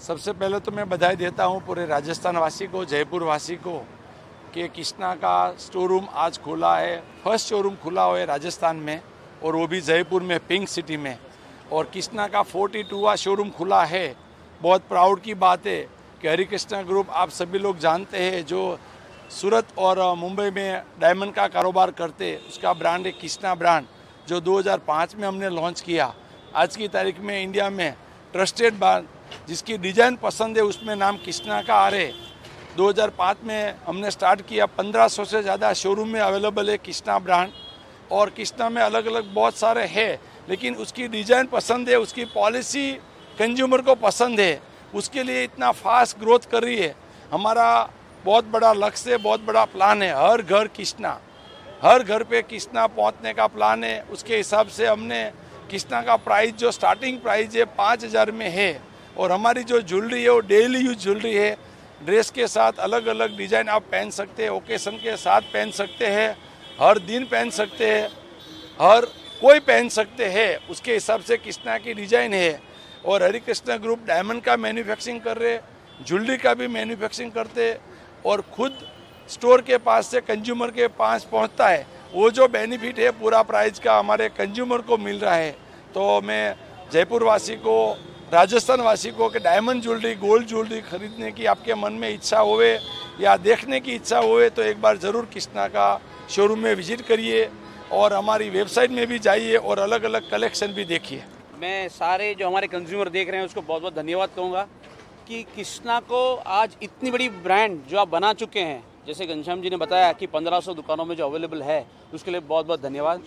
सबसे पहले तो मैं बधाई देता हूँ पूरे राजस्थान वासी को, जयपुर वासी को कि कृष्णा का स्टोर आज खुला है। फर्स्ट शोरूम खुला हुआ है राजस्थान में और वो भी जयपुर में, पिंक सिटी में। और कृष्णा का 42वां शोरूम खुला है। बहुत प्राउड की बात है कि हरिकृष्णा ग्रुप आप सभी लोग जानते हैं, जो सूरत और मुंबई में डायमंड का कारोबार करते, उसका ब्रांड है कृष्णा ब्रांड, जो 2005 में हमने लॉन्च किया। आज की तारीख में इंडिया में ट्रस्टेड ब्रांड, जिसकी डिज़ाइन पसंद है उसमें नाम कृष्णा का आ रहे। 2005 में हमने स्टार्ट किया, 1500 से ज़्यादा शोरूम में अवेलेबल है कृष्णा ब्रांड। और कृष्णा में अलग अलग बहुत सारे हैं, लेकिन उसकी डिज़ाइन पसंद है, उसकी पॉलिसी कंज्यूमर को पसंद है, उसके लिए इतना फास्ट ग्रोथ कर रही है। हमारा बहुत बड़ा लक्ष्य है, बहुत बड़ा प्लान है, हर घर कृष्णा, हर घर पे कृष्णा पहुंचने का प्लान है। उसके हिसाब से हमने कृष्णा का प्राइस, जो स्टार्टिंग प्राइस है 5000 में है। और हमारी जो ज्वेलरी है वो डेली यूज ज्वेलरी है। ड्रेस के साथ अलग अलग डिज़ाइन आप पहन सकते हैं, ओकेशन के साथ पहन सकते हैं, हर दिन पहन सकते हैं, हर कोई पहन सकते हैं, उसके हिसाब से कृष्णा की डिज़ाइन है। और हरिकृष्णा ग्रुप डायमंड का मैन्युफैक्चरिंग कर रहे, ज्वेलरी का भी मैन्युफैक्चरिंग करते और खुद स्टोर के पास से कंज्यूमर के पास पहुंचता है। वो जो बेनिफिट है पूरा प्राइस का हमारे कंज्यूमर को मिल रहा है। तो मैं जयपुर वासी को, राजस्थान वासी को कि डायमंड ज्वेलरी, गोल्ड ज्वेलरी खरीदने की आपके मन में इच्छा होवे या देखने की इच्छा होवे तो एक बार ज़रूर कृष्णा का शोरूम में विजिट करिए और हमारी वेबसाइट में भी जाइए और अलग अलग कलेक्शन भी देखिए। मैं सारे जो हमारे कंज्यूमर देख रहे हैं उसको बहुत बहुत धन्यवाद कहूँगा कि कृष्णा को आज इतनी बड़ी ब्रांड जो आप बना चुके हैं, जैसे घनश्याम जी ने बताया कि 1500 दुकानों में जो अवेलेबल है, उसके लिए बहुत बहुत धन्यवाद।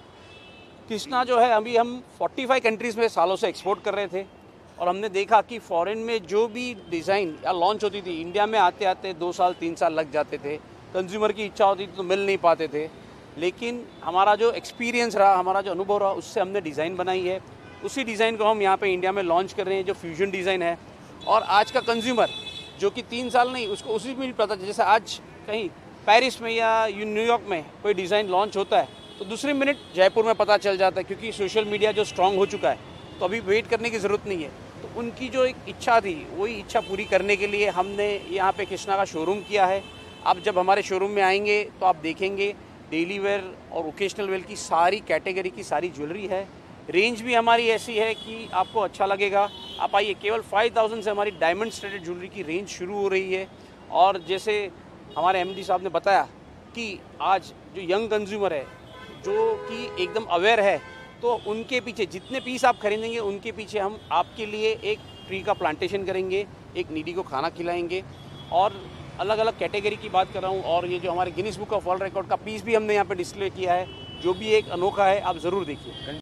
कृष्णा जो है अभी हम 45 कंट्रीज़ में सालों से एक्सपोर्ट कर रहे थे और हमने देखा कि फॉरेन में जो भी डिज़ाइन या लॉन्च होती थी, इंडिया में आते आते 2 साल 3 साल लग जाते थे। कंज्यूमर की इच्छा होती थी तो मिल नहीं पाते थे, लेकिन हमारा जो एक्सपीरियंस रहा, हमारा जो अनुभव रहा, उससे हमने डिज़ाइन बनाई है। उसी डिज़ाइन को हम यहाँ पे इंडिया में लॉन्च कर रहे हैं, जो फ्यूजन डिज़ाइन है। और आज का कंज्यूमर जो कि 3 साल नहीं, उसको उसी में पता, जैसे आज कहीं पेरिस में या न्यूयॉर्क में कोई डिज़ाइन लॉन्च होता है तो दूसरी मिनट जयपुर में पता चल जाता है, क्योंकि सोशल मीडिया जो स्ट्रांग हो चुका है, तो अभी वेट करने की ज़रूरत नहीं है। तो उनकी जो एक इच्छा थी, वही इच्छा पूरी करने के लिए हमने यहाँ पे कृष्णा का शोरूम किया है। आप जब हमारे शोरूम में आएंगे तो आप देखेंगे डेली वेयर और ओकेशनल वेयर की सारी कैटेगरी की सारी ज्वेलरी है। रेंज भी हमारी ऐसी है कि आपको अच्छा लगेगा। आप आइए, केवल 5000 से हमारी डायमंड स्टडेड ज्वेलरी की रेंज शुरू हो रही है। और जैसे हमारे एमडी साहब ने बताया कि आज जो यंग कंज्यूमर है, जो कि एकदम अवेयर है, तो उनके पीछे जितने पीस आप खरीदेंगे उनके पीछे हम आपके लिए एक ट्री का प्लांटेशन करेंगे, एक नीडी को खाना खिलाएंगे। और अलग अलग कैटेगरी की बात कर रहा हूँ। और ये जो हमारे Guinness book of world record का पीस भी हमने यहाँ पे डिस्प्ले किया है, जो भी एक अनोखा है, आप ज़रूर देखिए।